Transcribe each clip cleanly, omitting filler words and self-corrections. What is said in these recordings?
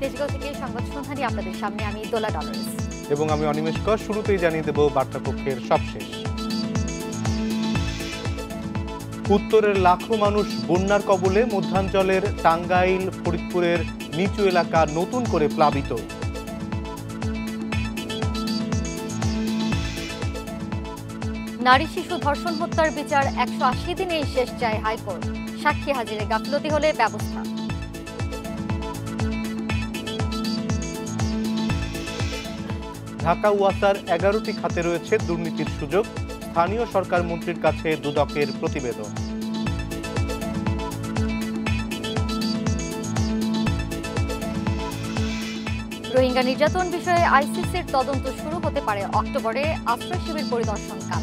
তেজগাঁও থেকে সংবাদ সন্ধানী আপনাদের সামনে আমি দোলা ডলারেস এবং আমি অনিমেষ কর। শুরুতেই জানিয়ে দেব বার্তাপক্ষের সবশেষ। উত্তরের লাখো মানুষ বন্যার কবলে, মধ্যাঞ্চলের টাঙ্গাইল ফরিদপুরের নিচু এলাকা নতুন করে প্লাবিত। নারী শিশু ধর্ষণ হত্যার বিচার 180 দিনেই শেষ চায় হাইকোর্ট, সাক্ষী হাজিরে গাফিলতি হলে ব্যবস্থা। ঢাকা ওয়াসার 11টি খাতে রয়েছে দুর্নীতির সুযোগ, স্থানীয় সরকার মন্ত্রীর কাছে দুদকের প্রতিবেদন। রোহিঙ্গা নির্যাতন বিষয়ে আইসিসির তদন্ত শুরু হতে পারে অক্টোবরে, আশ্রয় শিবির পরিদর্শনকাল।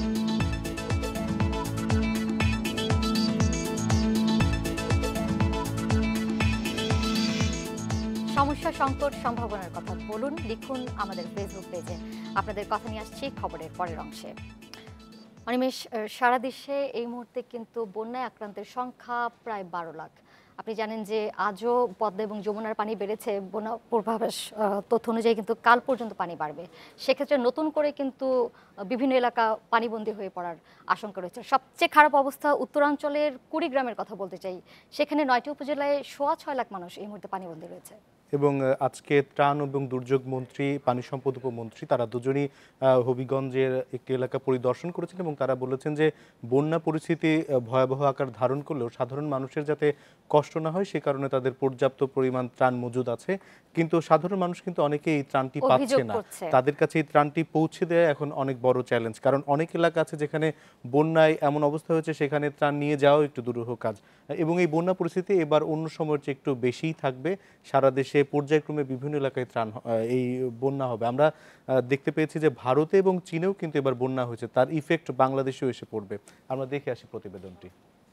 সমস্যা, সংকট, সম্ভাবনার কথা বলুন, লিখুন আমাদের ফেসবুক পেজে। আপনাদের কথা নিয়ে আসছি খবরের পরের অংশে। অনিমেষ, সারা দেশে এই মুহূর্তে কিন্তু বন্যায় আক্রান্তের সংখ্যা প্রায় 12 লাখ। আপনি জানেন যে আজও পদ্মা এবং যমুনার পানি বেড়েছে। বন্যা পূর্বাভাস তথ্য অনুযায়ী কিন্তু কাল পর্যন্ত পানি বাড়বে। সেক্ষেত্রে নতুন করে কিন্তু বিভিন্ন এলাকা পানিবন্দী হয়ে পড়ার আশঙ্কা রয়েছে। সবচেয়ে খারাপ অবস্থা উত্তরাঞ্চলের কুড়িগ্রামের কথা বলতে চাই। সেখানে 9টি উপজেলায় 6.5 লাখ মানুষ এই মুহূর্তে পানিবন্দী রয়েছে। এবং আজকে ত্রাণ এবং দুর্যোগ মন্ত্রী, পানি সম্পদ উপমন্ত্রী, তারা দুজনই হবিগঞ্জের একটি এলাকা পরিদর্শন করেছেন এবং তারা বলেছেন যে বন্যা পরিস্থিতি ভয়াবহ আকার ধারণ করলেও সাধারণ মানুষের যাতে কষ্ট না হয় সে কারণে তাদের পর্যাপ্ত পরিমাণ ত্রাণ মজুদ আছে। কিন্তু সাধারণ মানুষ কিন্তু অনেকে এই ত্রাণটি পাচ্ছে না। তাদের কাছে এই ত্রাণটি পৌঁছে দেওয়া এখন অনেক বড় চ্যালেঞ্জ, কারণ অনেক এলাকা আছে যেখানে বন্যায় এমন অবস্থা হয়েছে সেখানে ত্রাণ নিয়ে যাওয়াও একটু দুরূহ কাজ। এবং এই বন্যা পরিস্থিতি এবার অন্য সময়ের চেয়ে একটু বেশিই থাকবে। সারা দেশে পর্যায়ক্রমে বিভিন্ন এলাকায় ত্রাণ এই বন্যা হবে। আমরা দেখতে পেয়েছি যে ভারতে এবং চীনেও কিন্তু এবার বন্যা হয়েছে, তার ইফেক্ট বাংলাদেশেও এসে পড়বে। আমরা দেখে আসি প্রতিবেদনটি।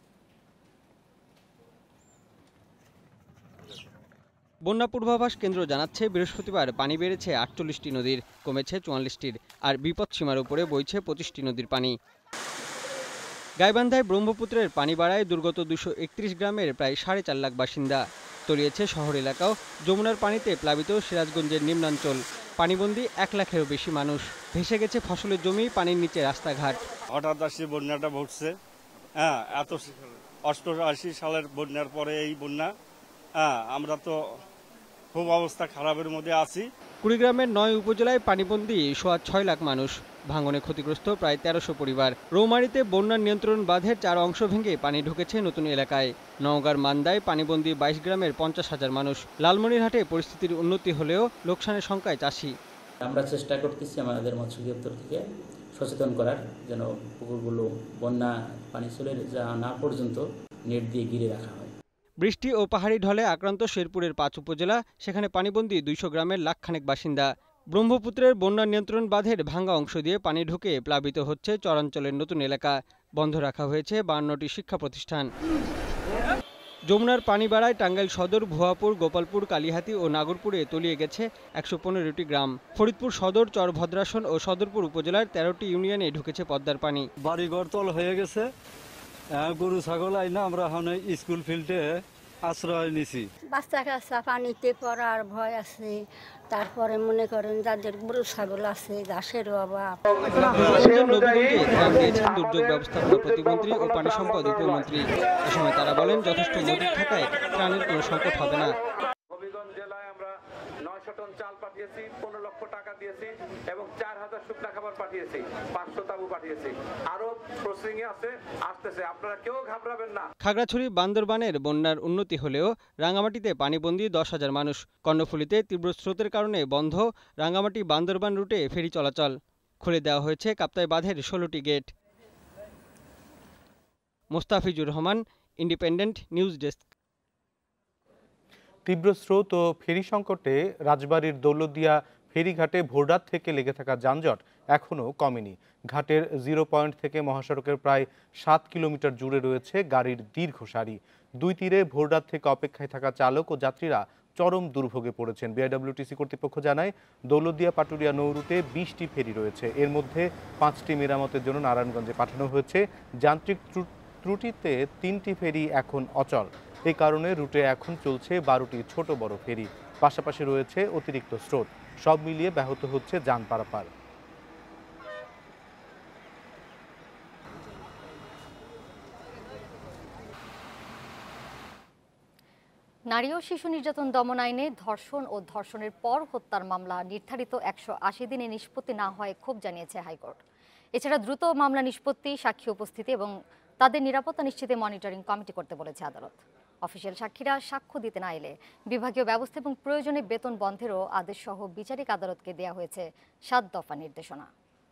বন্যা পূর্বাভাস কেন্দ্র জানাচ্ছে বৃহস্পতিবার পানি বেড়েছে 48টি নদীর, কমেছে 44টির, আর বিপদসীমার উপরে বইছে 25টি নদীর পানি। গাইবান্ধায় ব্রহ্মপুত্রের পানি বাড়ায় দুর্গত 231 গ্রামের প্রায় 4.5 লাখ বাসিন্দা। তলিয়েছে শহর এলাকাও। যমুনার পানিতে প্লাবিত সিরাজগঞ্জের নিম্নাঞ্চল। পানিবন্দী 1 লাখেরও বেশি মানুষ। ভেসে গেছে ফসলের জমি, পানির নিচে রাস্তাঘাট। হঠাৎ আসি বন্যাটা ঘটছে। এত 88 সালের বন্যার পরে এই বন্যা, আমরা তো খুব অবস্থা খারাপের মধ্যে আছি। কুড়িগ্রামের 9 উপজেলায় পানিবন্দী 6.5 লাখ মানুষ। ভাঙনে ক্ষতিগ্রস্ত প্রায় 1300 পরিবার। রৌমারীতে বন্যার নিয়ন্ত্রণ বাঁধের 4 অংশ ভেঙে পানি ঢুকেছে নতুন এলাকায়। নওগাঁর মান্দায় পানিবন্দী 22 গ্রামের 50,000 মানুষ। লালমনিরহাটে পরিস্থিতির উন্নতি হলেও লোকসানের শঙ্কায় চাষি। আমরা চেষ্টা করতেছি আমাদের মৎস্য দপ্তর থেকে সচেতন করার, যেন পুকুরগুলো বন্যা পানি চলে যাওয়া না পর্যন্ত নেট দিয়ে ঘিরে রাখা হয়। বৃষ্টি ও পাহাড়ি ঢলে আক্রান্ত শেরপুরের 5 উপজেলা, সেখানে পানিবন্দী 200 গ্রামের লাখখানেক বাসিন্দা। ব্রহ্মপুত্রের বন্যা নিয়ন্ত্রণ বাঁধের ভাঙ্গা অংশ দিয়ে পানি ঢুকে প্লাবিত হচ্ছে চরাঞ্চলের নতুন এলাকা। বন্ধ রাখা হয়েছে 52টি শিক্ষা প্রতিষ্ঠান। যমুনার পানি বাড়ায় টাঙ্গাইল সদর, ভুয়াপুর, গোপালপুর, কালিহাতী ও নাগরপুরে তলিয়ে গেছে 115টি গ্রাম। ফরিদপুর সদর, চরভদ্রাসন ও সদরপুর উপজেলার 13টি ইউনিয়নে ঢুকেছে পদ্মার পানি। বাড়িঘর তল হয়ে গেছে, গরু ছাগল আইনা আমরা স্কুল ফিল্ডে আশ্রয় নিছি। বাচ্চা কাচ্চা পানিতে পড়ার ভয় আছে, তারপরে মনে করেন যাদের গরু ছাগল আছে ঘাসের অভাব। দুর্যোগ ব্যবস্থাপনা প্রতিমন্ত্রী ও পানি সম্পদ উপমন্ত্রী। এ সময় তারা বলেন যথেষ্ট মজুদ থাকায় ত্রাণের কোনো সংকট হবে না। হবিগঞ্জ জেলায় আমরা 900 টন চাল পাঠিয়েছি, 15 লক্ষ টাকা দিয়েছি এবং 4000 শুকনা খাবার পাঠিয়েছি, 500 তাবু পাঠিয়েছি। আরো প্রসেসিং এ আছে, আসতেছে, আপনারা কেউ ঘাবড়াবেন না। খাগড়াছড়ি বান্দরবানের বন্যার উন্নতি হলেও রাঙ্গামাটিতে পানিবন্দী 10,000 মানুষ। কর্ণফুলীতে তীব্র স্রোতের কারণে বন্ধ রাঙ্গামাটি বান্দরবান রুটে ফেরি চলাচল। খুলে দেওয়া হয়েছে কাপ্তাই বাঁধের 16টি gate. Mostafizur Rahman, independent news desk. তীব্র স্রোত ও ফেরি সংকটে রাজবাড়ীর দৌলতদিয়া ফেরিঘাটে ভোররাত থেকে লেগে থাকা যানজট এখনও কমেনি। ঘাটের 0 পয়েন্ট থেকে মহাসড়কের প্রায় 7 কিলোমিটার জুড়ে রয়েছে গাড়ির দীর্ঘ সারি। 2 তীরে ভোররাত থেকে অপেক্ষায় থাকা চালক ও যাত্রীরা চরম দুর্ভোগে পড়েছেন। বিআইডব্লিউটিসি কর্তৃপক্ষ জানায় দৌলতদিয়া পাটুরিয়া নৌরুটে 20টি ফেরি রয়েছে। এর মধ্যে 5টি মেরামতের জন্য নারায়ণগঞ্জে পাঠানো হয়েছে। যান্ত্রিক ত্রুটিতে 3টি ফেরি এখন অচল। এই কারণে রুটে এখন চলছে 12টি ছোট বড় ফেরি। পাশাপাশি রয়েছে অতিরিক্ত স্রোত। সব মিলিয়ে ব্যাহত হচ্ছে যান পারাপার। নারী ও শিশু নির্যাতন দমন আইনে ধর্ষণ ও ধর্ষণের পর হত্যার মামলা নির্ধারিত 180 দিনে নিষ্পত্তি না হয় ক্ষোভ জানিয়েছে হাইকোর্ট। এছাড়া দ্রুত মামলা নিষ্পত্তি, সাক্ষী উপস্থিতি এবং তাদের নিরাপত্তা নিশ্চিতে মনিটরিং কমিটি করতে বলেছে আদালত। অফিসিয়াল সাক্ষীরা সাক্ষ্য দিতে না এলে বিভাগীয় ব্যবস্থা এবং প্রয়োজনে বেতন বন্ধেরও আদেশ সহ বিচারিক আদালতকে দেয়া হয়েছে 7 দফা নির্দেশনা।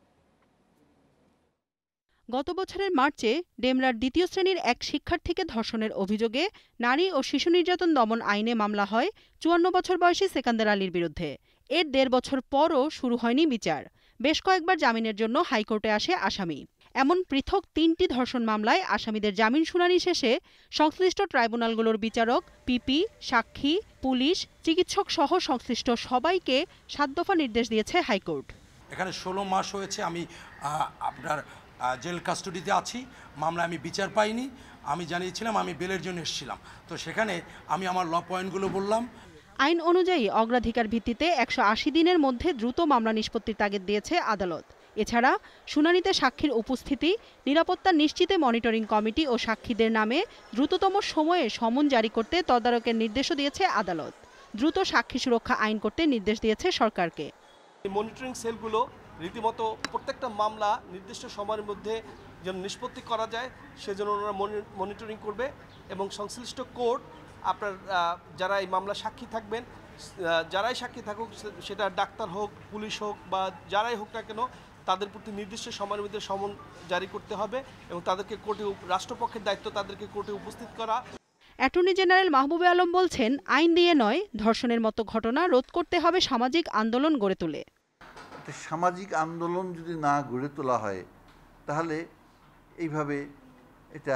গত বছরের মার্চে ডেমরার 2য় শ্রেণীর এক শিক্ষার্থীকে ধর্ষণের অভিযোগে নারী ও শিশু নির্যাতন দমন আইনে মামলা হয় 54 বছর বয়সী সেকান্দার আলীর বিরুদ্ধে। এর 1.5 বছর পরও শুরু হয়নি বিচার। বেশ কয়েকবার জামিনের জন্য হাইকোর্টে আসে আসামি। এমন পৃথক 3টি ধর্ষণ মামলায় আসামিদের জামিন শুনানি শেষে সংশ্লিষ্ট ট্রাইব্যুনালগুলোর বিচারক, পিপি, সাক্ষী, পুলিশ, চিকিৎসক সহ সংশ্লিষ্ট সবাইকে 7 দফা নির্দেশ দিয়েছে হাইকোর্ট। এখানে 16 মাস হয়েছে আমি আপনার জেল কাস্টডিতে আছি। মামলায় আমি বিচার পাইনি। আমি জানিয়েছিলাম আমি বেলের জন্য এসেছিলাম। তো সেখানে আমি আমার ল পয়েন্টগুলো বললাম। আইন অনুযায়ী অগ্রাধিকার ভিত্তিতে 180 দিনের মধ্যে দ্রুত মামলা নিষ্পত্তির তাগিদ দিয়েছে আদালত। এছাড়া শুনানিতে সাক্ষীর উপস্থিতি, নিরাপত্তা নিশ্চিতে মনিটরিং কমিটি ও সাক্ষীদের নামে দ্রুততম সময়ে সমন জারি করতে তদারকের নির্দেশও দিয়েছে আদালত। দ্রুত সাক্ষী সুরক্ষা আইন করতে নির্দেশ দিয়েছে সরকারকে। মনিটরিং সেলগুলো রীতিমতো প্রত্যেকটা মামলা নির্দিষ্ট সময়ের মধ্যে যেন নিষ্পত্তি করা যায় সেজন্য ওনারা মনিটরিং করবে এবং সংশ্লিষ্ট কোর্ট আপনার যারা এই মামলা সাক্ষী থাকবেন, যারাই সাক্ষী থাকুক, সেটা ডাক্তার হোক, পুলিশ হোক বা যারাই হোক না কেন, তাদের প্রতি নির্দিষ্ট সময়ের মধ্যে সমন জারি করতে হবে এবং তাদেরকে কোর্টে, রাষ্ট্রপক্ষের দায়িত্ব তাদেরকে কোর্টে উপস্থিত করা। অ্যাটর্নি জেনারেল মাহবুবে আলম বলছেন, আইন দিয়ে নয়, ধর্ষণের মতো ঘটনা রোধ করতে হবে সামাজিক আন্দোলন গড়ে তুলে। সামাজিক আন্দোলন যদি না গড়ে তোলা হয় তাহলে এইভাবে এটা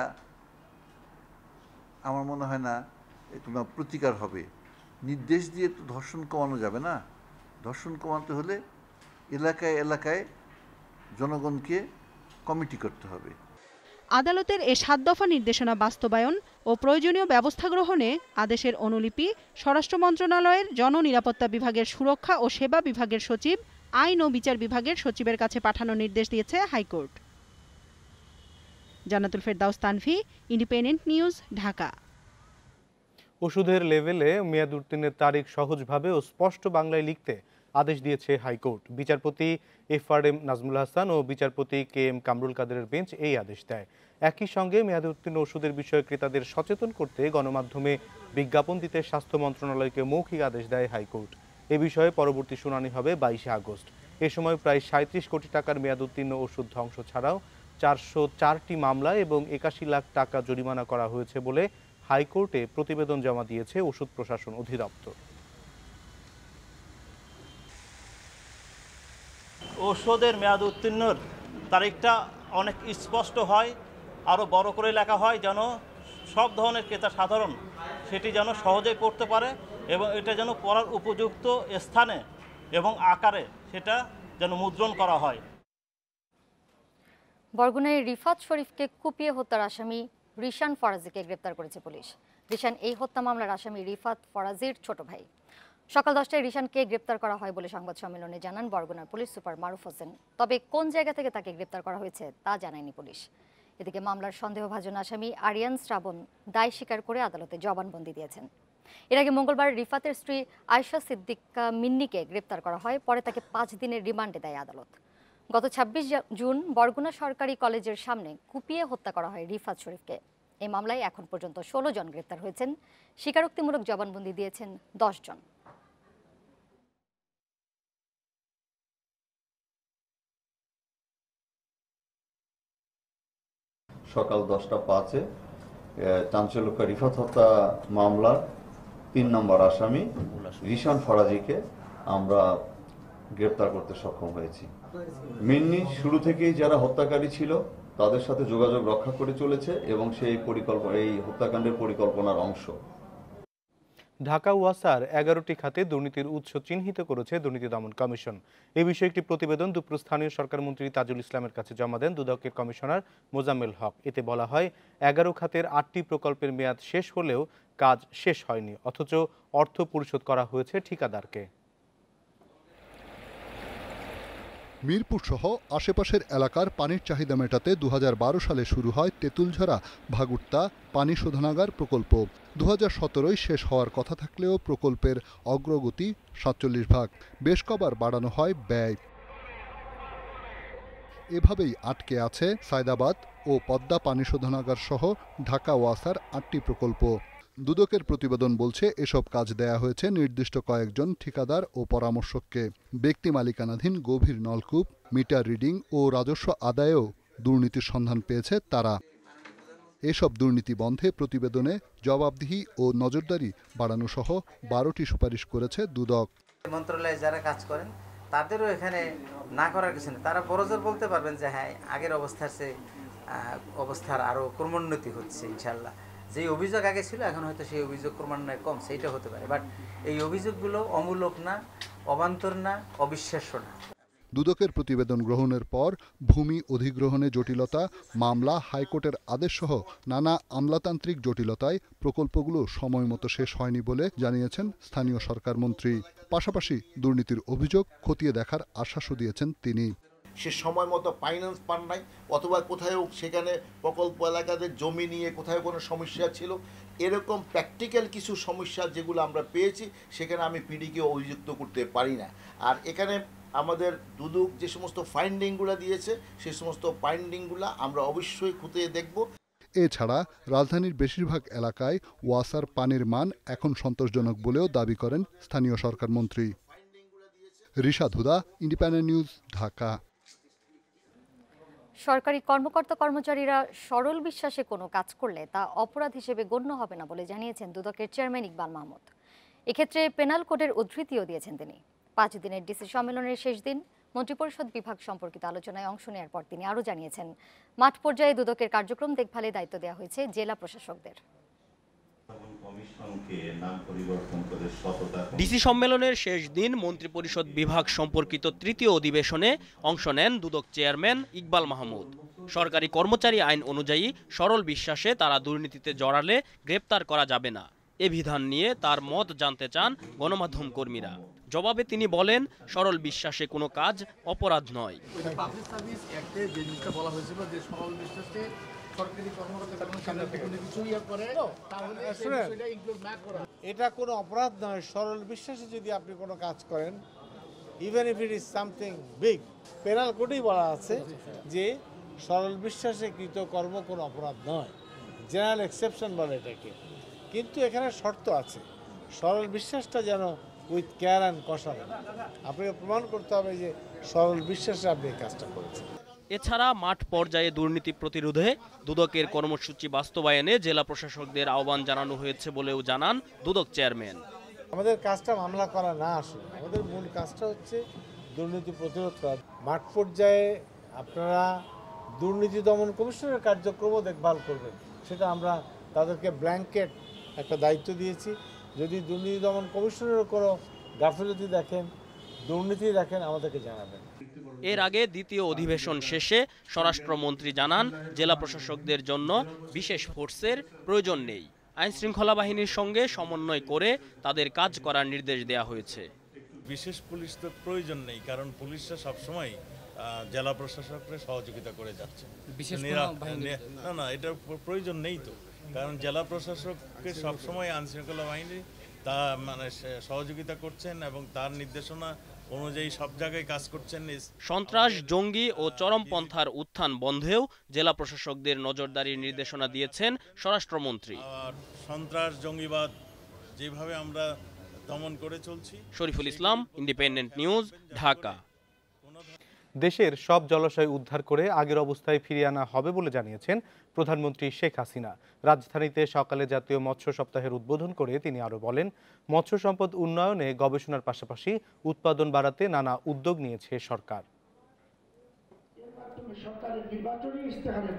আমার মনে হয় না কোনো প্রতিকার হবে। নির্দেশ দিয়ে তো ধর্ষণ কমানো যাবে না। ধর্ষণ কমাতে হলে এলাকায় এলাকায় জনগণকে কমিটি করতে হবে। আদালতের এ 7 দফা নির্দেশনা বাস্তবায়ন ও প্রয়োজনীয় ব্যবস্থা গ্রহণে আদেশের অনুলিপি স্বরাষ্ট্র মন্ত্রণালয়ের জননিরাপত্তা বিভাগের সুরক্ষা ও সেবা বিভাগের সচিব, আইন ও বিচার বিভাগের সচিবের কাছে পাঠানোর নির্দেশ দিয়েছে হাইকোর্ট। জান্নাতুল ফেরদাউস তানভি, ইন্ডিপেন্ডেন্ট নিউজ, ঢাকা। ওষুধের লেভেলে মেয়াদ উত্তীর্ণের তারিখ সহজভাবে ও স্পষ্ট বাংলায় লিখতে আদেশ দিয়েছে হাইকোর্ট। বিচারপতি FRM নাজমুল হাসান ও বিচারপতি KM কামরুল কাদেরের বেঞ্চ এই আদেশ দেয়। একই সঙ্গে মেয়াদ উত্তীর্ণ ওষুধের বিষয়ে ক্রেতাদের সচেতন করতে গণমাধ্যমে বিজ্ঞাপন দিতে স্বাস্থ্য মন্ত্রণালয়কে মৌখিক আদেশ দেয় হাইকোর্ট। এ বিষয়ে পরবর্তী শুনানি হবে 22 আগস্ট। এ সময় প্রায় 37 কোটি টাকার মেয়াদ উত্তীর্ণ ওষুধ ধ্বংস ছাড়াও 404টি মামলা এবং 81 লাখ টাকা জরিমানা করা হয়েছে বলে হাইকোর্টে প্রতিবেদন জমা দিয়েছে ওষুধ প্রশাসন অধিদপ্তর। ওষুধের মেয়াদ উত্তীর্ণর তারিখটা অনেক স্পষ্ট হয়, আরও বড় করে লেখা হয়, যেন সব ধরনের ক্রেতা সাধারণ সেটি যেন সহজেই পড়তে পারে এবং এটা যেন পড়ার উপযুক্ত স্থানে এবং আকারে সেটা যেন মুদ্রণ করা হয়। বরগুনায় রিফাত শরীফকে কুপিয়ে হত্যার আসামি রিশান ফরাজিকে গ্রেপ্তার করেছে পুলিশ। রিশান এই হত্যা মামলার আসামি রিফাত ফরাজির ছোট ভাই। সকাল 10টায় রিশানকে গ্রেপ্তার করা হয় বলে সংবাদ সম্মেলনে জানান বরগুনার পুলিশ সুপার মারুফ হোসেন। তবে কোন জায়গা থেকে তাকে গ্রেপ্তার করা হয়েছে তা জানায়নি পুলিশ। এদিকে মামলার সন্দেহভাজন আসামি আরিয়ান শ্রাবণ দায় স্বীকার করে আদালতে জবানবন্দি দিয়েছেন। এর আগে মঙ্গলবার রিফাতের স্ত্রী আয়েশা সিদ্দিকা মিন্নিকে গ্রেপ্তার করা হয়, পরে তাকে 5 দিনের রিমান্ডে দেয় আদালত। গত 26 জুন বরগুনা সরকারি কলেজের সামনে কুপিয়ে হত্যা করা হয় রিফাত শরীফকে। এই মামলায় এখন পর্যন্ত 16 জন গ্রেপ্তার হয়েছেন। স্বীকারোক্তিমূলক জবানবন্দি দিয়েছেন 10 জন। সকাল 10:05 চাঞ্চল্যকর রিফাত হত্যা মামলার 3 নম্বর আসামি রিশান ফরাজিকে আমরা গ্রেপ্তার করতে সক্ষম হয়েছি। মিন্নি শুরু থেকেই যারা হত্যাকারী ছিল তাদের সাথে যোগাযোগ রক্ষা করে চলেছে এবং সেই এই হত্যাকাণ্ডের পরিকল্পনার অংশ। ঢাকা ওয়াসার 11টি খাতে দুর্নীতির উৎস চিহ্নিত করেছে দুর্নীতি দমন কমিশন। এ বিষয়ে একটি প্রতিবেদন দুপুর স্থানীয় সরকার মন্ত্রী তাজুল ইসলামের কাছে জমা দেন দুদকের কমিশনার মোজাম্মেল হক। এতে বলা হয় 11 খাতের 8টি প্রকল্পের মেয়াদ শেষ হলেও কাজ শেষ হয়নি, অথচ অর্থ পরিশোধ করা হয়েছে ঠিকাদারকে। মিরপুর সহ আশেপাশের এলাকার পানির চাহিদা মেটাতে 2012 সালে শুরু হয় তেঁতুলঝরা ভাগুড়তা পানি শোধনাগার প্রকল্প। 2017-ই শেষ হওয়ার কথা থাকলেও প্রকল্পের অগ্রগতি 47%। বেশ কবার বাড়ানো হয় ব্যয়। এভাবেই আটকে আছে সায়দাবাদ ও পদ্মা পানি শোধনাগার সহ ঢাকা ওয়াসার 8টি প্রকল্প। দুদকের প্রতিবেদন বলছে এসব কাজ দেয়া হয়েছে নির্দিষ্ট কয়েকজন ঠিকাদার ও পরামর্শককে। ব্যক্তি মালিকানাধীন গভীর নলকূপ, মিটার রিডিং ও রাজস্ব আদায়েও দুর্নীতির সন্ধান পেয়েছে তারা। এসব দুর্নীতি বন্ধে প্রতিবেদনে জবাবদিহি ও নজরদারি বাড়ানো সহ 12টি সুপারিশ করেছে দুদক। মন্ত্রণালয়ে যারা কাজ করেন তাদেরও এখানে না করার কিছু নেই। তারা বড়জোর বলতে পারবেন যে হ্যাঁ আগের অবস্থার আরও ক্রমোন্নতি হচ্ছে ইনশাল্লাহ। যে অভিযোগ আগে ছিল এখন হয়তো সেই অভিযোগ ক্রমান্বয়ে কম, সেইটা হতে পারে। বাট এই অভিযোগগুলো অমূলক না, অবান্তর না, অবিশ্বাস্য না। দুদকের প্রতিবেদন গ্রহণের পর ভূমি অধিগ্রহণে জটিলতা, মামলা, হাইকোর্টের আদেশসহ নানা আমলাতান্ত্রিক জটিলতায় প্রকল্পগুলো সময়মতো শেষ হয়নি বলে জানিয়েছেন স্থানীয় সরকার মন্ত্রী। পাশাপাশি দুর্নীতির অভিযোগ খতিয়ে দেখার আশ্বাসও দিয়েছেন তিনি। সে সময় মতো ফাইন্যান্স পান নাই, অথবা কোথাও সেখানে প্রকল্প এলাকাদের জমি নিয়ে কোথাও কোনো সমস্যা ছিল, এরকম প্র্যাকটিক্যাল কিছু সমস্যা যেগুলো আমরা পেয়েছি সেখানে আমি পিডিকে অভিযুক্ত করতে পারি না। আর এখানে আমাদের দুদক যে সমস্ত ফাইন্ডিংগুলো দিয়েছে সেই সমস্ত ফাইন্ডিংগুলো আমরা অবশ্যই খতিয়ে দেখব। এছাড়া রাজধানীর বেশিরভাগ এলাকায় ওয়াসার পানির মান এখন সন্তোষজনক বলেও দাবি করেন স্থানীয় সরকার মন্ত্রী। Rishad Huda, independent news, Dhaka. সরকারি কর্মকর্তা কর্মচারীরা সরল বিশ্বাসে কোনো কাজ করলে তা অপরাধ হিসেবে গণ্য হবে না বলে জানিয়েছেন দুদকের চেয়ারম্যান ইকবাল মাহমুদ। এক্ষেত্রে পেনাল কোডের উদ্ধৃতিও দিয়েছেন তিনি। 5 দিনের ডিসি সম্মেলনের শেষ দিন মন্ত্রিপরিষদ বিভাগ সম্পর্কিত আলোচনায় অংশ নেওয়ার পর তিনি আরও জানিয়েছেন, মাঠ পর্যায়ে দুদকের কার্যক্রম দেখভালে দায়িত্ব দেওয়া হয়েছে জেলা প্রশাসকদের। ডিসি সম্মেলনের শেষ দিন মন্ত্রিপরিষদ বিভাগ সম্পর্কিত তৃতীয় অধিবেশনে অংশ নেন দুদক চেয়ারম্যান ইকবাল মাহমুদ। সরকারি কর্মচারী আইন অনুযায়ী সরল বিশ্বাসে তারা দুর্নীতিতে জড়ালে গ্রেপ্তার করা যাবে না, এ বিধান নিয়ে তার মত জানতে চান গণমাধ্যম কর্মীরা। জবাবে তিনি বলেন, সরল বিশ্বাসে কোনো কাজ অপরাধ নয়। এটা কোনো অপরাধ নয়। সরল বিশ্বাসে যদি আপনি কোনো কাজ করেন, even if it is something big, penal কোডেই বলা আছে যে সরল বিশ্বাসে কৃত কর্ম কোনো অপরাধ নয়, জেনারেল এক্সেপশন বলে এটাকে। কিন্তু এখানে শর্ত আছে, সরল বিশ্বাসটা যেন উইথ কেয়ার অ্যান্ড কশন, আপনাকে প্রমাণ করতে হবে যে সরল বিশ্বাসে আপনি এই কাজটা করেছেন। এছাড়া মাঠ পর্যায়ে দুর্নীতি প্রতিরোধে দুদকের কর্মসূচি বাস্তবায়নে জেলা প্রশাসকদের আহ্বান জানানো হয়েছে বলেও জানান দুদক চেয়ারম্যান। আমাদের কাজটা মামলা করা না আসলে, আমাদের মূল কাজটা হচ্ছে দুর্নীতি প্রতিরোধ করা। মাঠ পর্যায়ে আপনারা দুর্নীতি দমন কমিশনের কার্যক্রমও দেখভাল করবেন, সেটা আমরা তাদেরকে ব্ল্যাঙ্কেট একটা দায়িত্ব দিয়েছি। যদি দুর্নীতি দমন কমিশনের কোনো গাফিলতি দেখেন, দুর্নীতি দেখেন, আমাদেরকে জানাবেন। এর আগে দ্বিতীয় অধিবেশন শেষে স্বরাষ্ট্রমন্ত্রী জানান, জেলা প্রশাসকদের জন্য বিশেষ ফোর্সের প্রয়োজন নেই। আইন শৃঙ্খলা বাহিনীর সঙ্গে সমন্বয় করে তাদের কাজ করার নির্দেশ দেওয়া হয়েছে। বিশেষ পুলিশ তো প্রয়োজন নেই, কারণ পুলিশরা সবসময় জেলা প্রশাসকরা সহযোগিতা করে যাচ্ছে। না, এটার প্রয়োজন নেই তো, কারণ জেলা প্রশাসককে সবসময় আইন শৃঙ্খলা বাহিনী তা সহযোগিতা করছেন এবং তার নির্দেশনা অনুযায়ী সব জায়গায় কাজ করছেন। সন্ত্রাস, জঙ্গি ও চরমপন্থার উত্থান বন্ধেও জেলা প্রশাসকদের নজরদারির নির্দেশনা দিয়েছেন স্বরাষ্ট্রমন্ত্রী। সন্ত্রাস, জঙ্গিবাদ যেভাবে আমরা দমন করে চলছি। Shariful Islam, independent news, Dhaka. দেশের সব জলাশয় উদ্ধার করে আগের অবস্থায় ফিরিয়ে আনা হবে বলে জানিয়েছেন প্রধানমন্ত্রী শেখ হাসিনা। রাজধানীতে সকালে জাতীয় মৎস্য সপ্তাহের উদ্বোধন করে তিনি আরও বলেন, মৎস্য সম্পদ উন্নয়নে গবেষণার পাশাপাশি উৎপাদন বাড়াতে নানা উদ্যোগ নিয়েছে সরকার।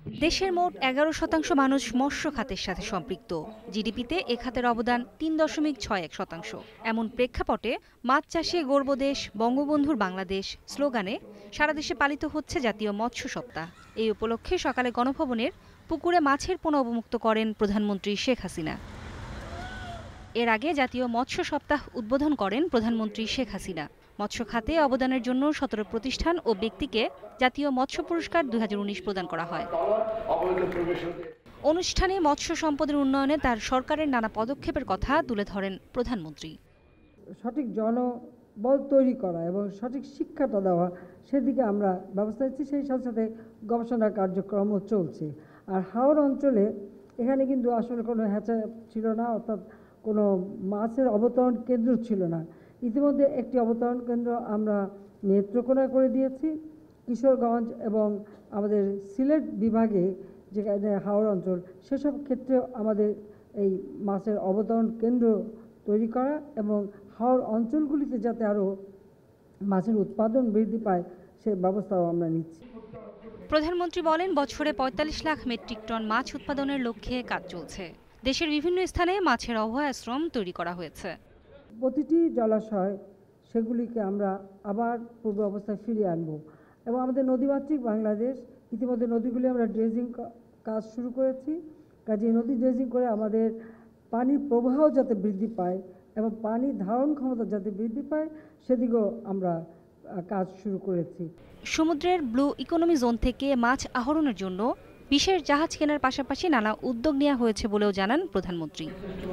দেশের মোট 11% মানুষ মৎস্য খাতের সাথে সম্পৃক্ত। জিডিপিতে এ খাতের অবদান 3.61%। এমন প্রেক্ষাপটে মাছ চাষে গর্ব দেশ বঙ্গবন্ধুর বাংলাদেশ স্লোগানে সারা দেশে পালিত হচ্ছে জাতীয় মৎস্য সপ্তাহ। এই উপলক্ষে সকালে গণভবনের পুকুরে মাছের পোনা অবমুক্ত করেন প্রধানমন্ত্রী শেখ হাসিনা। এর আগে জাতীয় মৎস্য সপ্তাহ উদ্বোধন করেন প্রধানমন্ত্রী শেখ হাসিনা। মৎস্য খাতে অবদানের জন্য 17 প্রতিষ্ঠান ও ব্যক্তিকে জাতীয় মৎস্য পুরস্কার 2019 প্রদান করা হয়। অনুষ্ঠানে মৎস্য সম্পদের উন্নয়নে তার সরকারের নানা পদক্ষেপের কথা তুলে ধরেন প্রধানমন্ত্রী। সঠিক জনবল তৈরি করা এবং সঠিক শিক্ষাটা দেওয়া সেদিকে আমরা ব্যবস্থা নিচ্ছি। সেই সাথে সাথে গবেষণা কার্যক্রমও চলছে। আর হাওর অঞ্চলে এখানে কিন্তু আসলে কোনো হ্যাচা ছিল না, অর্থাৎ কোনো মাছের অবতরণ কেন্দ্র ছিল না। ইতিমধ্যে একটি অবতরণ কেন্দ্র আমরা নেত্রকোনায় করে দিয়েছি। কিশোরগঞ্জ এবং আমাদের সিলেট বিভাগে যেখানে হাওর অঞ্চল, সেসব ক্ষেত্রে আমাদের এই মাছের অবতরণ কেন্দ্র তৈরি করা এবং হাওর অঞ্চলগুলিতে যাতে আরও মাছের উৎপাদন বৃদ্ধি পায় সে ব্যবস্থাও আমরা নিচ্ছি। প্রধানমন্ত্রী বলেন, বছরে 45 লাখ মেট্রিক টন মাছ উৎপাদনের লক্ষ্যে কাজ চলছে। দেশের বিভিন্ন স্থানে মাছের অভয়াশ্রম তৈরি করা হয়েছে। প্রতিটি জলাশয় সেগুলিকে আমরা আবার পূর্ব অবস্থায় ফিরিয়ে আনব এবং আমাদের নদীমাতৃক বাংলাদেশ ইতিমধ্যে নদীগুলি আমরা ড্রেজিং কাজ শুরু করেছি। কাজে নদী ড্রেজিং করে আমাদের পানির প্রবাহ যাতে বৃদ্ধি পায় এবং পানি ধারণ ক্ষমতা যাতে বৃদ্ধি পায় সেদিকেও আমরা কাজ শুরু করেছি। সমুদ্রের ব্লু ইকোনমি জোন থেকে মাছ আহরণের জন্য বিশেষ জাহাজ কেনার পাশাপাশি নানা উদ্যোগ নেওয়া হয়েছে বলেও জানান প্রধানমন্ত্রী।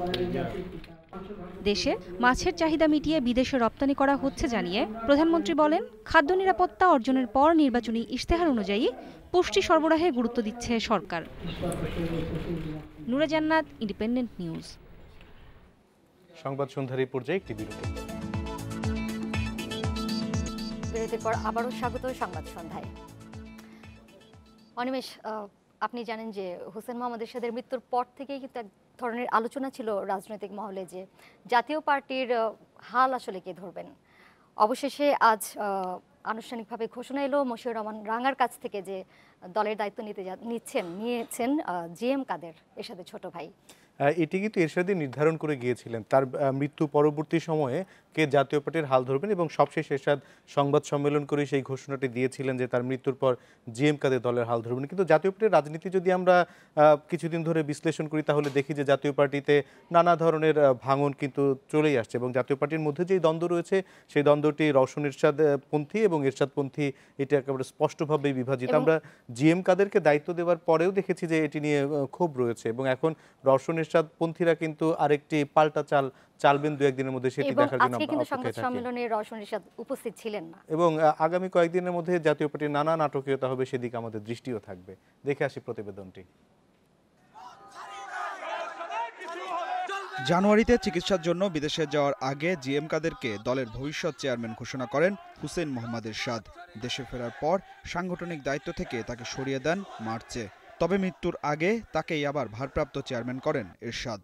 দেশে মাছের চাহিদা মিটিয়ে বিদেশে রপ্তানি করা হচ্ছে জানিয়ে প্রধানমন্ত্রী বলেন, খাদ্য নিরাপত্তা অর্জনের পর নির্বাচনী ইশতেহার অনুযায়ী পুষ্টি সরবরাহে গুরুত্ব দিচ্ছে সরকার। নুরে জান্নাত, ইন্ডিপেন্ডেন্ট নিউজ। সংবাদ সন্ধ্যার এই পর্যায়ে একটি বিরতি। বিরতির পর আবারও স্বাগত সংবাদ সন্ধ্যায়। অনিমেষ, আপনি জানেন যে হোসেন মোহাম্মদ এরশাদের মৃত্যুর পর থেকেই কিন্তু এক ধরনের আলোচনা ছিল রাজনৈতিক মহলে যে জাতীয় পার্টির হাল আসলে কে ধরবেন। অবশেষে আজ আনুষ্ঠানিকভাবে ঘোষণা এলো মশিউর রহমান রাঙার কাছ থেকে যে দলের দায়িত্ব নিয়েছেন জিএম কাদের, এরশাদের ছোট ভাই। এটি কিন্তু এরশাদই নির্ধারণ করে গিয়েছিলেন তার মৃত্যু পরবর্তী সময়ে কে জাতীয় পার্টির হাল ধরবেন, এবং সবশেষ এরশাদ সংবাদ সম্মেলন করে সেই ঘোষণাটি দিয়েছিলেন যে তার মৃত্যুর পর জিএম কাদের দলের হাল ধরবেন। কিন্তু জাতীয় পার্টির রাজনীতি যদি আমরা কিছুদিন ধরে বিশ্লেষণ করি তাহলে দেখি যে জাতীয় পার্টিতে নানা ধরনের ভাঙন কিন্তু চলেই আসছে, এবং জাতীয় পার্টির মধ্যে যেই দ্বন্দ্ব রয়েছে সেই দ্বন্দ্বটি রওশন এরশাদ পন্থী এবং এরশাদ পন্থী, এটা একেবারে স্পষ্টভাবেই বিভাজিত। আমরা জিএম কাদেরকে দায়িত্ব দেওয়ার পরেও দেখেছি যে এটি নিয়ে ক্ষোভ রয়েছে, এবং এখন রওশন এরশাদ পন্থীরা কিন্তু আরেকটি পাল্টা চালবেন দু একদিনের মধ্যে, সেটি দেখার জন্য সংবাদ সম্মেলনে রওশন এরশাদ উপস্থিত ছিলেন না, এবং আগামী কয়েকদিনের মধ্যে জাতীয় পার্টির নানা নাটকীয়তা হবে, সেদিকে আমাদের দৃষ্টিও থাকবে। দেখে আসি প্রতিবেদনটি। জানুয়ারিতে চিকিৎসার জন্য বিদেশে যাওয়ার আগে জিএম কাদেরকে দলের ভবিষ্যৎ চেয়ারম্যান ঘোষণা করেন হোসেন মোহাম্মদ এরশাদ। দেশে ফেরার পর সাংগঠনিক দায়িত্ব থেকে তাকে সরিয়ে দেন মার্চে। তবে মৃত্যুর আগে তাকেই আবার ভারপ্রাপ্ত চেয়ারম্যান করেন এরশাদ।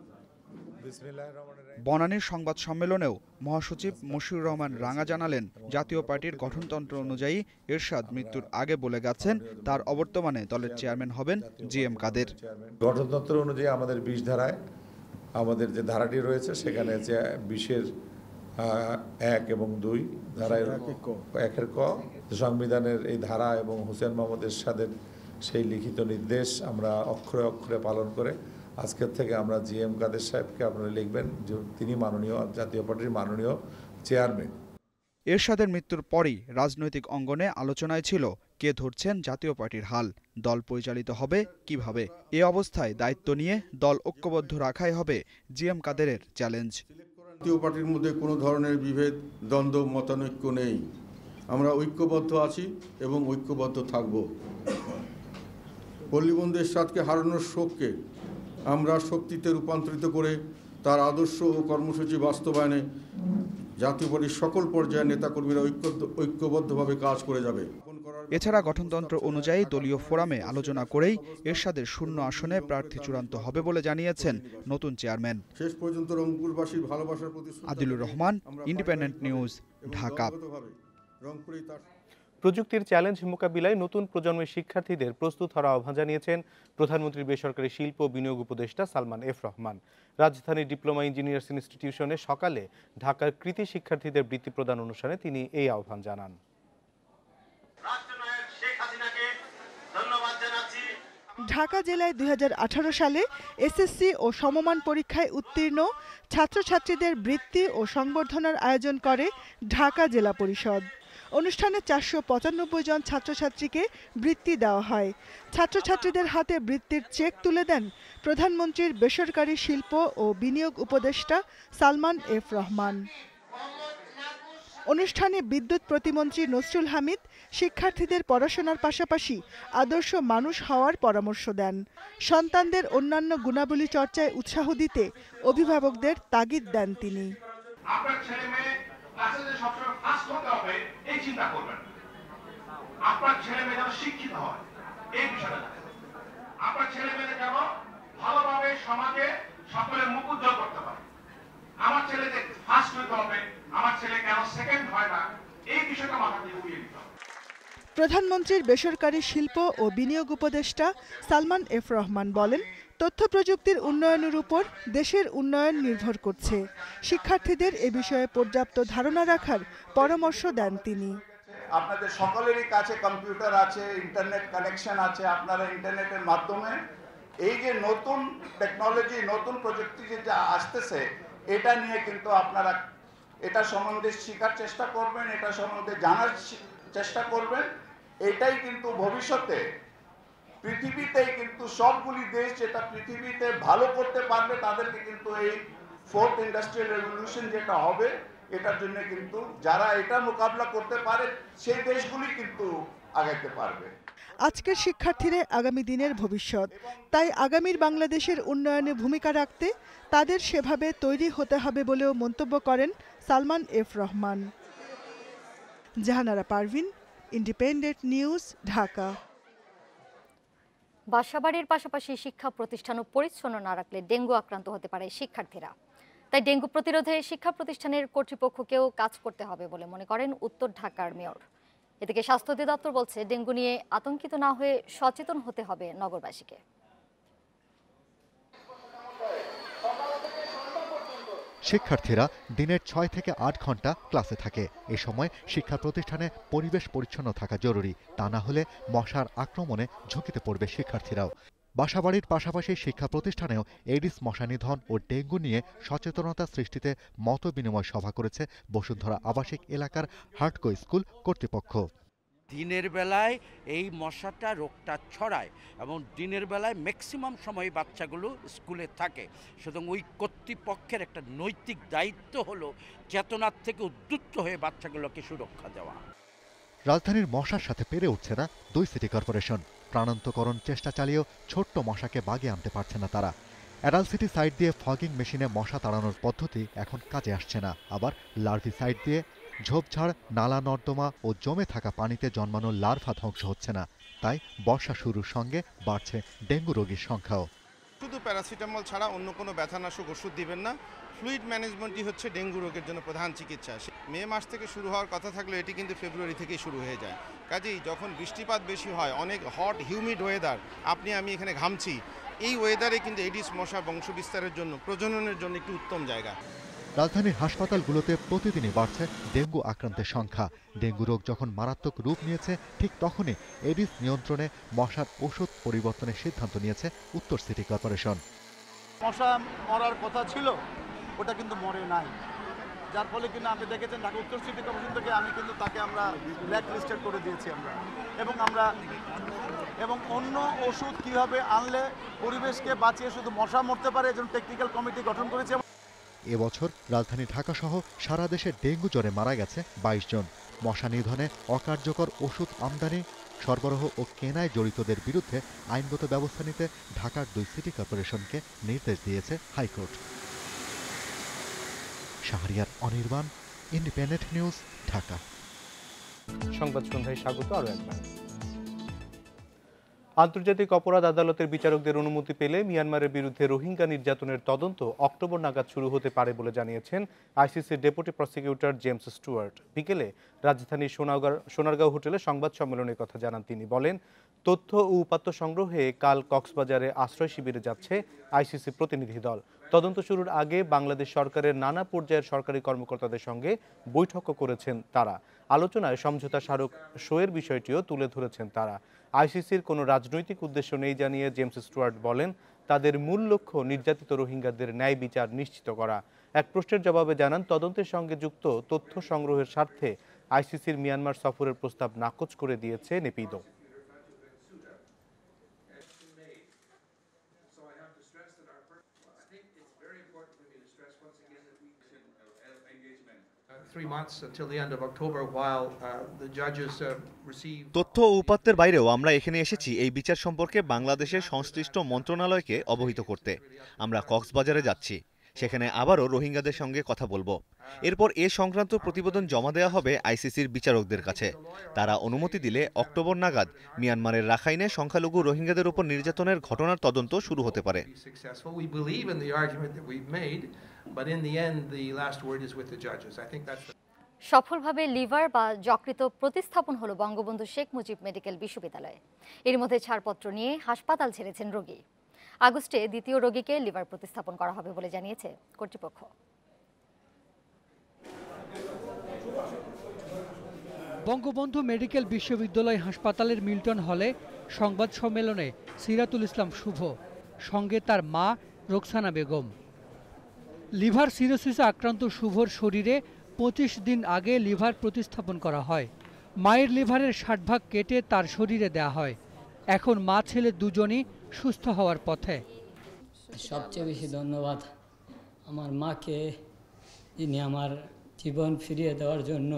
বনানীর সংবাদ সম্মেলনেও মহাসচিব মশিউর রহমান রাঙা জানালেন, জাতীয় পার্টির গঠনতন্ত্র অনুযায়ী এরশাদ মৃত্যুর আগে বলে গেছেন তার অবর্তমানে দলের চেয়ারম্যান হবেন জিএম কাদের। গঠনতন্ত্র অনুযায়ী আমাদের 20 ধারায় আমাদের যে ধারাটি রয়েছে সেখানে যে 20-এর 1 এবং 2 ধারায় 1-এর ক সংবিধানের এই ধারা এবং হোসেন মোহাম্মদ এরশাদের সেই লিখিত নির্দেশ আমরা অক্ষরে অক্ষরে পালন করে আজকের থেকে আমরা জিএম কাদের সাহেবকে আপনারা লিখবেন যে তিনি মাননীয় জাতীয় পার্টির মাননীয় চেয়ারম্যান। এরশাদের মৃত্যুর পরই রাজনৈতিক অঙ্গনে আলোচনায় ছিল কে ধরছেন জাতীয় পার্টির হাল, দল পরিচালিত হবে কিভাবে। এ অবস্থায় দায়িত্ব নিয়ে দল ঐক্যবদ্ধ রাখাই হবে জিএম কাদেরের চ্যালেঞ্জ। জাতীয় পার্টির মধ্যে কোনো ধরনের বিভেদ, দ্বন্দ্ব, মতানৈক্য নেই। আমরা ঐক্যবদ্ধ আছি এবং ঐক্যবদ্ধ থাকব। পল্লীবন্ধু এরশাদকে হারানোর শোককে আমরা শক্তিতে রূপান্তরিত করে তার আদর্শ ও কর্মসূচি বাস্তবায়নে জাতীয় পার্টির সকল পর্যায়ের নেতাকর্মীরা ঐক্যবদ্ধভাবে কাজ করে যাবে। এছাড়া গঠনতন্ত্র অনুযায়ী দলীয় ফোরামে আলোচনা করেই এরশাদের শূন্য আসনে প্রার্থী চূড়ান্ত হবে বলে জানিয়েছেন নতুন চেয়ারম্যান। শেষ পর্যন্ত রংপুরবাসীর ভালোবাসার প্রতি আদিলুর রহমান, ইন্ডিপেন্ডেন্ট নিউজ, ঢাকা। প্রযুক্তির চ্যালেঞ্জ মোকাবিলায় নতুন প্রজন্মের শিক্ষার্থীদের প্রস্তুত হওয়ার আহ্বান জানিয়েছেন প্রধানমন্ত্রীর বেসরকারি শিল্প ও বিনিয়োগ উপদেষ্টা সালমান এফ রহমান। রাজধানীর ডিপ্লোমা ইঞ্জিনিয়ার্স ইনস্টিটিউশনে সকালে ঢাকার কৃতি শিক্ষার্থীদের বৃত্তি প্রদান অনুষ্ঠানে তিনি এই আহ্বান জানান। ঢাকা জেলায় ২০১৮ সালে এসএসসি ও সমমান পরীক্ষায় উত্তীর্ণ ছাত্রছাত্রীদের বৃত্তি ও সংবর্ধনার আয়োজন করে ঢাকা জেলা পরিষদ। অনুষ্ঠানে ৪৯৫ জন ছাত্রছাত্রীকে বৃত্তি দেওয়া হয়। ছাত্রছাত্রীদের হাতে বৃত্তির চেক তুলে দেন প্রধানমন্ত্রীর বেসরকারি শিল্প ও বিনিয়োগ উপদেষ্টা সালমান এফ রহমান। অনুষ্ঠানে বিদ্যুৎ প্রতিমন্ত্রী নসরুল হামিদ শিক্ষার্থীদের পড়াশোনার পাশাপাশি আদর্শ মানুষ হওয়ার পরামর্শ দেন। সন্তানদের অন্যান্য গুণাবলী চর্চায় উৎসাহ দিতে অভিভাবকদের তাগিদ দেন তিনি। আপনার ছেলে মেয়ে ক্লাসে যে সবসময় ফার্স্ট হতে হবে এই চিন্তা করবেন। আপনার ছেলে মেয়ে যেন শিক্ষিত হয় এই বিষয়টা জানেন। আপনার ছেলে মেয়ে যেন ভালোভাবে সমাজে সকলের মুখ উজ্জ্বল করতে পারে। আমার ছেলে যে ফার্স্ট হতে হবে, আমার ছেলে কেন সেকেন্ড হয় না, এই বিষয়টা মাথা দিয়ে উড়িয়ে দিতে হবে। প্রধানমন্ত্রীর বেসরকারি শিল্প ও বিনিয়োগ উপদেষ্টা সালমান এফ রহমান বলেন, তথ্য প্রযুক্তির উন্নয়নের উপর দেশের উন্নয়ন নির্ভর করছে। শিক্ষার্থীদের এ বিষয়ে পর্যাপ্ত ধারণা রাখার পরামর্শ দেন তিনি। আপনাদের সকলেরই কাছে কম্পিউটার আছে, ইন্টারনেট কানেকশন আছে। আপনারা ইন্টারনেটের মাধ্যমে এই যে নতুন টেকনোলজি, নতুন প্রযুক্তি যেটা আসতেছে, এটা নিয়ে কিন্তু আপনারা এটা সম্বন্ধে শেখার চেষ্টা করবেন, এটা সম্বন্ধে জানার চেষ্টা করবেন। এটাই কিন্তু ভবিষ্যতে পৃথিবীতেই কিন্তু সবগুলি দেশ যেটা পৃথিবীতে ভালো করতে পারবে তাদেরকে কিন্তু এই ফোর্থ ইন্ডাস্ট্রিয়াল রেভলিউশন যেটা হবে, এটার জন্য কিন্তু যারা এটা মোকাবিলা করতে পারে সেই দেশগুলি কিন্তু আগাইতে পারবে। আজকের শিক্ষার্থীরা আগামী দিনের ভবিষ্যৎ, তাই আগামীর বাংলাদেশের উন্নয়নে ভূমিকা রাখতে তাদের সেভাবে তৈরি হতে হবে বলেও মন্তব্য করেন Salman F Rahman. Jahanara Parvin, independent news, Dhaka. বাসাবাড়ির পাশাপাশি শিক্ষা প্রতিষ্ঠানও পরিচ্ছন্ন না রাখলে ডেঙ্গু আক্রান্ত হতে পারে শিক্ষার্থীরা। তাই ডেঙ্গু প্রতিরোধে শিক্ষা প্রতিষ্ঠানের কর্তৃপক্ষকেও কাজ করতে হবে বলে মনে করেন উত্তর ঢাকার মেয়র। এদিকে স্বাস্থ্য অধিদপ্তর বলছে, ডেঙ্গু নিয়ে আতঙ্কিত না হয়ে সচেতন হতে হবে নগরবাসীকে। শিক্ষার্থীরা দিনের ৬ থেকে ৮ ঘন্টা ক্লাসে থাকে। এ সময় শিক্ষা প্রতিষ্ঠানে পরিবেশ পরিচ্ছন্ন থাকা জরুরি, তা না হলে মশার আক্রমণে ঝুঁকিতে পড়বে শিক্ষার্থীরাও। বাসাবাড়ির পাশাপাশি শিক্ষা প্রতিষ্ঠানেও এডিস মশা নিধন ও ডেঙ্গু নিয়ে সচেতনতা সৃষ্টিতে মত বিনিময় সভা করেছে বসুন্ধরা আবাসিক এলাকার হার্টকো স্কুল কর্তৃপক্ষ। দিনের বেলায় এই মশাটা রোগটা ছড়ায় এবং দিনের বেলায় ম্যাক্সিমাম সময় বাচ্চাগুলো স্কুলে থাকে। সুতরাং ওই কর্তৃপক্ষের একটা নৈতিক দায়িত্ব হলো চেতনার থেকে উদ্বুদ্ধ হয়ে বাচ্চাগুলোকে সুরক্ষা দেওয়া। রাজধানীর মশার সাথে পেরে উঠছে না ২ সিটি কর্পোরেশন। প্রাণান্তকরণ চেষ্টা চালিয়েও ছোট্ট মশাকে বাগে আনতে পারছে না তারা। অ্যাডাল্ট সাইড দিয়ে ফগিং মেশিনে মশা তাড়ানোর পদ্ধতি এখন কাজে আসছে না। আবার লার্ভি সাইড দিয়ে ঝোপঝাড়, নালা নর্দমা ও জমে থাকা পানিতে জন্মানো লার্ভা ধ্বংস হচ্ছে না। তাই বর্ষা শুরুর সঙ্গে বাড়ছে ডেঙ্গু রোগীর সংখ্যাও। শুধু প্যারাসিটামল ছাড়া অন্য কোনো ব্যথানাশক ওষুধ দিবেন না। ফ্লুইড ম্যানেজমেন্টই হচ্ছে ডেঙ্গু রোগের জন্য প্রধান চিকিৎসা। মে মাস থেকে শুরু হওয়ার কথা থাকলে এটি কিন্তু ফেব্রুয়ারি থেকেই শুরু হয়ে যায়। কাজেই যখন বৃষ্টিপাত বেশি হয়, অনেক হট হিউমিড ওয়েদার, আমি এখানে ঘামছি, এই ওয়েদারে কিন্তু এডিস মশা বংশ বিস্তারের জন্য, প্রজননের জন্য একটি উত্তম জায়গা। রাজধানীর হাসপাতালগুলোতে প্রতিদিনই বাড়ছে ডেঙ্গু আক্রান্তের সংখ্যা। ডেঙ্গু রোগ যখন মারাত্মক রূপ নিয়েছে, ঠিক তখনই এডিস নিয়ন্ত্রণে মশার ওষুধ পরিবর্তনের সিদ্ধান্ত নিয়েছে উত্তর সিটি কর্পোরেশন। মশা মরার কথা ছিল, ওটা কিন্তু মরে নাই, যার ফলে কিন্তু আপনি দেখেছেন ঢাকা উত্তর সিটি কর্পোরেশন থেকে তাকে আমরা ব্ল্যাক লিস্টেড করে দিয়েছি এবং অন্য ওষুধ কিভাবে আনলে পরিবেশকে বাঁচিয়ে শুধু মশা মরতে পারে, এজন্য টেকনিক্যাল কমিটি গঠন করেছে। এবছর রাজধানী ঢাকাসহ সারা দেশে ডেঙ্গু জ্বরে মারা গেছে ২২ জন। মশা নিধনে অকার্যকর ওষুধ আমদানি, সরবরাহ ও কেনায় জড়িতদের বিরুদ্ধে আইনগত ব্যবস্থা নিতে ঢাকার ২ সিটি কর্পোরেশনকে নির্দেশ দিয়েছে high court. Shahriar Anirban, independent news, Dhaka. সংবাদ সন্ধ্যায় স্বাগত আরও একবার। আন্তর্জাতিক অপরাধ আদালতের বিচারকদের অনুমতি পেলে মিয়ানমারের বিরুদ্ধে রোহিঙ্গা নির্যাতনের তদন্ত অক্টোবর নাগাদ শুরু হতে পারে বলে জানিয়েছেন আইসিসির ডেপুটি প্রসিকিউটর জেমস স্টুয়ার্ট। বিকেলে রাজধানীর সোনারগাঁও হোটেলে সংবাদ সম্মেলনে কথা জানান তিনি। বলেন, তথ্য ও উপাত্ত সংগ্রহে কাল কক্সবাজারে আশ্রয় শিবিরে যাচ্ছে আইসিসি প্রতিনিধি দল। তদন্ত শুরুর আগে বাংলাদেশ সরকারের নানা পর্যায়ের সরকারি কর্মকর্তাদের সঙ্গে বৈঠকও করেছেন তারা। আলোচনায় সমঝোতা স্মারক সইয়ের বিষয়টিও তুলে ধরেছেন তারা। আইসিসির কোনো রাজনৈতিক উদ্দেশ্য নেই জানিয়ে জেমস স্টুয়ার্ট বলেন, তাদের মূল লক্ষ্য নির্যাতিত রোহিঙ্গাদের ন্যায় বিচার নিশ্চিত করা। এক প্রশ্নের জবাবে জানান, তদন্তের সঙ্গে যুক্ত তথ্য সংগ্রহের স্বার্থে আইসিসির মিয়ানমার সফরের প্রস্তাব নাকচ করে দিয়েছে নেপিদো। তথ্য ও উপাত্তের বাইরেও আমরা এখানে এসেছি এই বিচার সম্পর্কে বাংলাদেশের সংশ্লিষ্ট মন্ত্রণালয়কে অবহিত করতে। আমরা কক্সবাজারে যাচ্ছি, সেখানে আবারও রোহিঙ্গাদের সঙ্গে কথা বলবো। এরপর এ সংক্রান্ত প্রতিবেদন জমা দেওয়া হবে আইসিসির বিচারকদের কাছে। তারা অনুমতি দিলে অক্টোবর নাগাদ মিয়ানমারের রাখাইনে সংখ্যালঘু রোহিঙ্গাদের উপর নির্যাতনের ঘটনার তদন্ত শুরু হতে পারে। সফলভাবে লিভার বা যকৃত প্রতিস্থাপন হলো বঙ্গবন্ধু শেখ মুজিব মেডিকেল বিশ্ববিদ্যালয়ে। এর মধ্যে ছাড়পত্র নিয়ে হাসপাতাল ছেড়েছেন রোগী। আগস্টে দ্বিতীয় রোগীকে লিভার প্রতিস্থাপন করা হবে বলে জানিয়েছে কর্তৃপক্ষ। বঙ্গবন্ধু মেডিকেল বিশ্ববিদ্যালয় হাসপাতালের মিল্টন হলে সংবাদ সম্মেলনে সিরাতুল ইসলাম শুভ, সঙ্গে তার মা রোকসানা বেগম। লিভার সিরোসিসে আক্রান্ত শুভর শরীরে 25 দিন আগে লিভার প্রতিস্থাপন করা হয়। মায়ের লিভারের 60 ভাগ কেটে তার শরীরে দেয়া হয়। এখন মা ছেলে দুজনই সুস্থ হওয়ার পথে। সবচেয়ে বেশি ধন্যবাদ আমার মাকে, যিনি আমার জীবন ফিরিয়ে দেওয়ার জন্য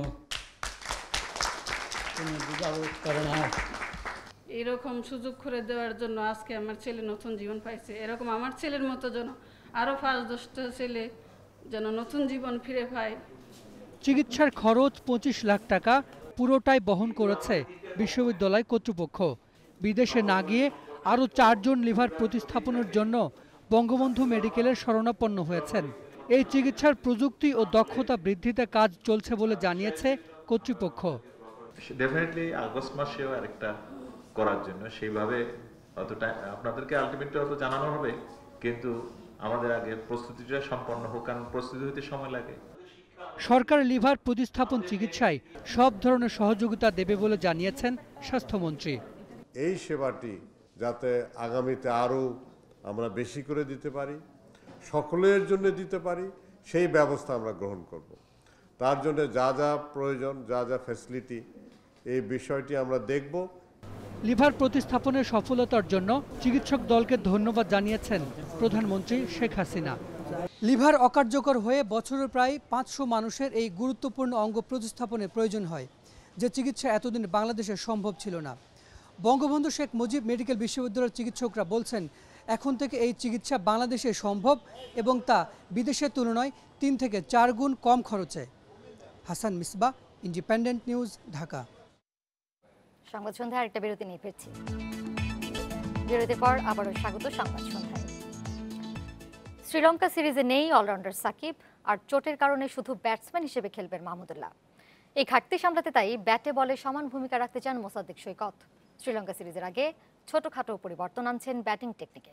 কোনো দ্বিধাবোধ করে না। এরকম সুযোগ করে দেওয়ার জন্য আজকে আমার ছেলে নতুন জীবন পাইছে। এরকম আমার ছেলের মতো যেন আরও 5-10টা ছেলে যেন নতুন জীবন ফিরে পায়। চিকিৎসার খরচ 25 লাখ টাকা পুরোটাই বহন করেছে বিশ্ববিদ্যালয় কর্তৃপক্ষ। বিদেশে না গিয়ে আরও 4 জন লিভার প্রতিস্থাপনের জন্য বঙ্গবন্ধু মেডিকেলের শরণাপন্ন হয়েছেন। এই চিকিৎসার প্রযুক্তি ও দক্ষতা বৃদ্ধিতে কাজ চলছে বলে জানিয়েছে কর্তৃপক্ষ। ডেফিনেটলি আগস্ট মাসেও আরেকটা করার জন্য সেইভাবে অতটা আপনাদেরকে আলটিমেটলি অত জানানো হবে, কিন্তু আমাদের আগে প্রস্তুতিটা সম্পন্ন হোক, কারণ প্রস্তুতি হতে সময় লাগে। সরকার লিভার প্রতিস্থাপন চিকিৎসায় সব ধরনের সহযোগিতা দেবে বলে জানিয়েছেন স্বাস্থ্যমন্ত্রী। এই সেবাটি যাতে আগামীতে আরও আমরা বেশি করে দিতে পারি, সকলের জন্য দিতে পারি, সেই ব্যবস্থা আমরা গ্রহণ করব। তার জন্য যা যা প্রয়োজন, যা যা ফ্যাসিলিটি, এই বিষয়টি আমরা দেখব। লিভার প্রতিস্থাপনের সফলতার জন্য চিকিৎসক দলকে ধন্যবাদ জানিয়েছেন প্রধানমন্ত্রী শেখ হাসিনা। লিভার অকার্যকর হয়ে বছরে প্রায় 500 মানুষের এই গুরুত্বপূর্ণ অঙ্গ প্রতিস্থাপনের প্রয়োজন হয়, যে চিকিৎসা এতদিন বাংলাদেশে সম্ভব ছিল না। বঙ্গবন্ধু শেখ মুজিব মেডিকেল বিশ্ববিদ্যালয়ের চিকিৎসকরা বলছেন, এখন থেকে এই চিকিৎসা বাংলাদেশে সম্ভব এবং তা বিদেশের তুলনায় 3 থেকে 4 গুণ কম খরচে। Hasan Misbah, independent news, Dhaka. সংবাদ সন্ধ্যায় আরেকটা বিরতি নিয়ে ফিরছি। বিরতির পর আবারও স্বাগত সংবাদ সন্ধ্যায়। শ্রীলঙ্কা সিরিজে নেই অলরাউন্ডার সাকিব, আর চোটের কারণে শুধু ব্যাটসম্যান হিসেবে খেলবেন মাহমুদুল্লাহ। এই ঘাটতি সামলাতে তাই ব্যাটে বলে সমান ভূমিকা রাখতে চান মোসাদ্দেক সৈকত। শ্রীলঙ্কা সিরিজের আগে ছোটখাটো পরিবর্তন আনছেন ব্যাটিং টেকনিকে।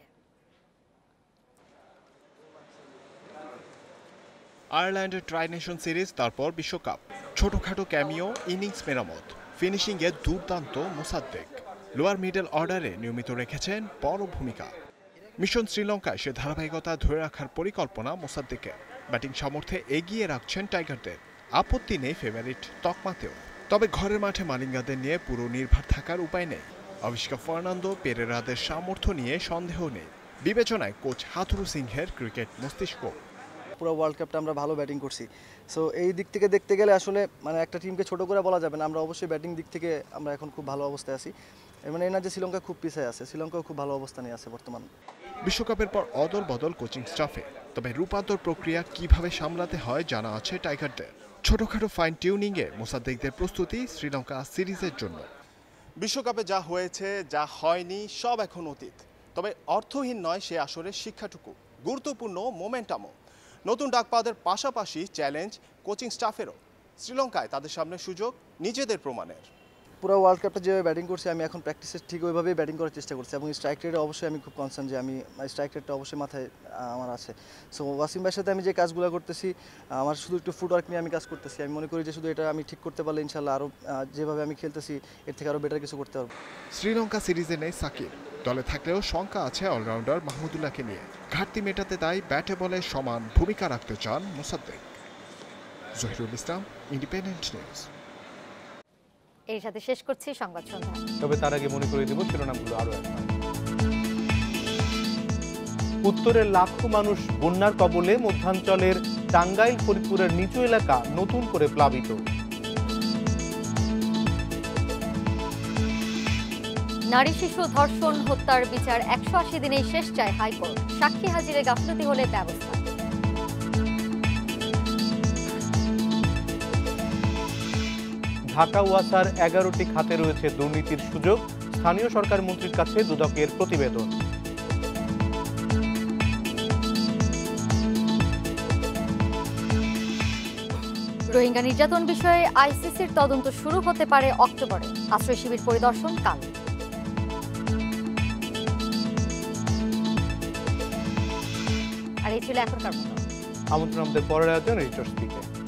আয়ারল্যান্ডের ট্রাই নেশন সিরিজ, তারপর বিশ্বকাপ। ছোটখাটো ক্যামিও, ইনিংস মেরামত, ফিনিশিংয়ে দুর্দান্ত মোসাদ্দেক। লোয়ার মিডল অর্ডারে নিয়মিত রেখেছেন বড় ভূমিকা। মিশন শ্রীলঙ্কায় সে ধারাবাহিকতা ধরে রাখার পরিকল্পনা মোসাদ্দেকের। ব্যাটিং সামর্থ্যে এগিয়ে রাখছেন টাইগারদের। আপত্তি নেই ফেভারিট তকমাতেও। তবে ঘরের মাঠে মালিঙ্গাদের নিয়ে পুরো নির্ভর থাকার উপায় নেই। আবিষ্কার ফার্নান্দো পেরেরাদের সামর্থ্য নিয়ে সন্দেহ নেই। বিবেচনায় কোচ হাথুরু সিংহের ক্রিকেট মস্তিষ্ক। পুরো ওয়ার্ল্ড কাপটা আমরা ভালো ব্যাটিং করছি, সো এই দিক থেকে দেখতে গেলে আসলে মানে একটা টিমকে ছোট করে বলা যাবে না। আমরা অবশ্যই ব্যাটিং দিক থেকে আমরা এখন খুব ভালো অবস্থায় আছি। মানে এই না যে শ্রীলঙ্কা খুব পিছিয়ে আছে, শ্রীলঙ্কাও খুব ভালো অবস্থানে আছে বর্তমান। বিশ্বকাপের পর অদল বদল কোচিং স্টাফে, তবে রূপান্তর প্রক্রিয়া কিভাবে সামলাতে হয় জানা আছে টাইগারদের। ছোটখাটো ফাইন টিউনিংয়ে মোসাদ্দেকদের প্রস্তুতি শ্রীলঙ্কা সিরিজের জন্য। বিশ্বকাপে যা হয়েছে, যা হয়নি, সব এখন অতীত। তবে অর্থহীন নয় সে আসরের শিক্ষাটুকু, গুরুত্বপূর্ণ মোমেন্টামও। নতুন ডাকপাওয়াদের পাশাপাশি চ্যালেঞ্জ কোচিং স্টাফেরও। শ্রীলঙ্কায় তাদের সামনে সুযোগ নিজেদের প্রমাণের। পুরো ওয়ার্ল্ড কাপটা যেভাবে ব্যাটিং করছি, আমি এখন প্র্যাকটিসে ঠিক ওইভাবেই ব্যাটিং করার চেষ্টা করছি এবং স্ট্রাইক রেটে অবশ্যই আমি খুব কনসার্ন যে আমি স্ট্রাইক রেটটা অবশ্যই মাথায় আমার আছে। সো ওয়াসিম ভাইয়ের সাথে আমি যে কাজগুলো করতেছি, আমার শুধু একটু ফুটওয়ার্ক নিয়ে আমি কাজ করতেছি। আমি মনে করি যে শুধু এটা আমি ঠিক করতে পারলে ইনশাল্লাহ আরও যেভাবে আমি খেলতেছি এর থেকে আরও বেটার কিছু করতে পারবো। শ্রীলঙ্কা সিরিজে নেই সাকিব, দলে থাকলেও শঙ্কা আছে অলরাউন্ডার মাহমুদুল্লাহকে নিয়ে। ঘাটতি মেটাতে তাই ব্যাটে বলে সমান ভূমিকা রাখতে চান মোসাদ্দেক। Jahirul Islam, independent news. এর সাথে শেষ করছি সংবাদ সন্ধ্যা। তবে তার আগে মনে করে দেব শিরোনামগুলো আরো একবার। উত্তরের লাখো মানুষ বন্যার কবলে, মধ্যাঞ্চলের টাঙ্গাইল ফরিদপুরের নিচু এলাকা নতুন করে প্লাবিত। নারী শিশু ধর্ষণ হত্যার বিচার 180 দিনেই শেষ চায় হাইকোর্ট, সাক্ষী হাজিরে গাফলতি হলে ব্যবস্থা। ঢাকা ওয়াসার 11টি খাতে রয়েছে দুর্নীতির সুযোগ, স্থানীয় সরকার মন্ত্রীর কাছে দুদকের প্রতিবেদন। রোহিঙ্গা নির্যাতন বিষয়ে আইসিসির তদন্ত শুরু হতে পারে অক্টোবরে, আশ্রয় শিবির পরিদর্শন কাল। আর এই ছিল এখনকার মতো। আমন্ত্রণ আমাদের পরের আয়োজন রিচার্জ স্পিকে।